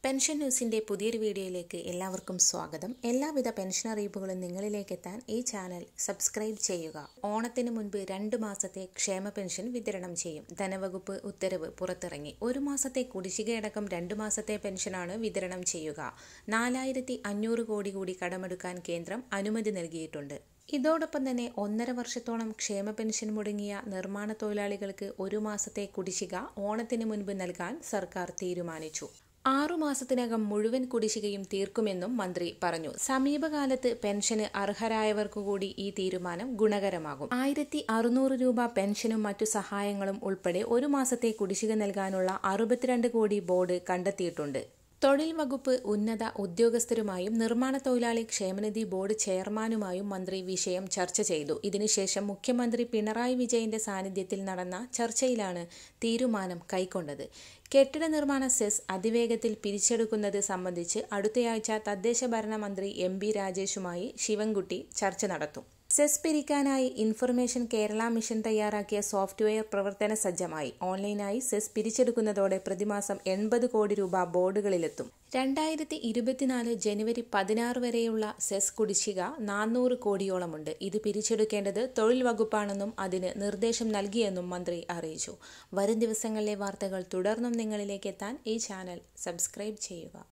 Pension ന്യൂസിൻ്റെ പുതിയൊരു വീഡിയോയിലേക്ക് എല്ലാവർക്കും സ്വാഗതം. എല്ലാവിധ പെൻഷൻ അറിയിപ്പുകളും നിങ്ങളിലേക്ക് എത്താൻ ഈ ചാനൽ സബ്സ്ക്രൈബ് ചെയ്യുക. ഓണത്തിന് മുൻപ് 2 മാസത്തെ ക്ഷേമ പെൻഷൻ വിതരണം ചെയ്യും. ധനവകുപ്പ് ഉത്തരവ് പുറത്തിറങ്ങി. 1 മാസത്തെ കുടിശ്ശികയടക്കം 2 മാസത്തെ പെൻഷനാണ് വിതരണം ചെയ്യുക. 4500 കോടി കൂടി കടമെടുക്കാൻ കേന്ദ്രം അനുമതി നൽകിയിട്ടുണ്ട്. ഇതോടൊപ്പം തന്നെ 1.5 വർഷത്തോളം ക്ഷേമ പെൻഷൻ മുടങ്ങിയ നിർമ്മാണ തൊഴിലാളികൾക്ക് 1 മാസത്തെ കുടിശ്ശിക ഓണത്തിന് മുൻപ് നൽകാൻ സർക്കാർ തീരുമാനിച്ചു. 6 മാസത്തിനകം മുഴുവൻ കുടിശ്ശികയും തീർക്കുമെന്നും മന്ത്രി പറഞ്ഞു. സമീപകാലത്ത് പെൻഷന് അർഹരായവർക്കുകൂടി ഈ തീരുമാനം ഗുണകരമാകും. 1600 രൂപ പെൻഷനും മറ്റു സഹായങ്ങളും ഉൾപ്പെടെ 1 മാസത്തെ കുടിശ്ശിക നൽകാനുള്ള 62 കോടി ബോർഡ് കണ്ടെത്തിയിട്ടുണ്ട്. തൊഴിൽ വകുപ്പ് ഉന്നത ഉദ്യോഗസ്ഥരുമായും നിർമ്മാണ തൊഴിലാളി ക്ഷേമനിധി ബോർഡ് ചെയർമാനുമായും മന്ത്രി വിഷയം ചർച്ച ചെയ്തു. ഇതിനുശേഷം മുഖ്യമന്ത്രി പിണറായി വിജയന്റെ സാന്നിധ്യത്തിൽ നടന്ന ചർച്ചയിലാണ് തീരുമാനം കൈക്കൊണ്ടത്. കെട്ടിട നിർമ്മാണ സെസ് അതിവേഗത്തിൽ പിരിച്ചെടുക്കുന്നത് സംബന്ധിച്ച് അടുത്തയാഴ്ച തദ്ദേശ ഭരണ മന്ത്രി MP രാജേഷുമായി ശിവൻകുട്ടി ചർച്ച നടത്തും. സെസ് പിരിക്കാനായി ഇൻഫർമേഷൻ കേരള മിഷൻ തയ്യാറാക്കിയ സോഫ്റ്റ്വെയർ പ്രവർത്തന സജ്ജമായി. ഓൺലൈനായി സെസ് പിരിച്ചെടുക്കുന്നതോടെ പ്രതിമാസം 80 കോടി രൂപ ബോർഡുകളിലെത്തും. 2024 ജനുവരി 16 വരെയുള്ള സെസ് കുടിശ്ശിക 400 കോടിയോളമുണ്ട്. ഇത് പിരിച്ചെടുക്കേണ്ടത് തൊഴിൽ വകുപ്പാണെന്നും അതിന് നിർദ്ദേശം നൽകിയെന്നും മന്ത്രി അറിയിച്ചു. വരും ദിവസങ്ങളിലെ വാർത്തകൾ തുടർന്നും നിങ്ങളിലേക്ക് എത്താൻ ഈ ചാനൽ സബ്സ്ക്രൈബ് ചെയ്യുക.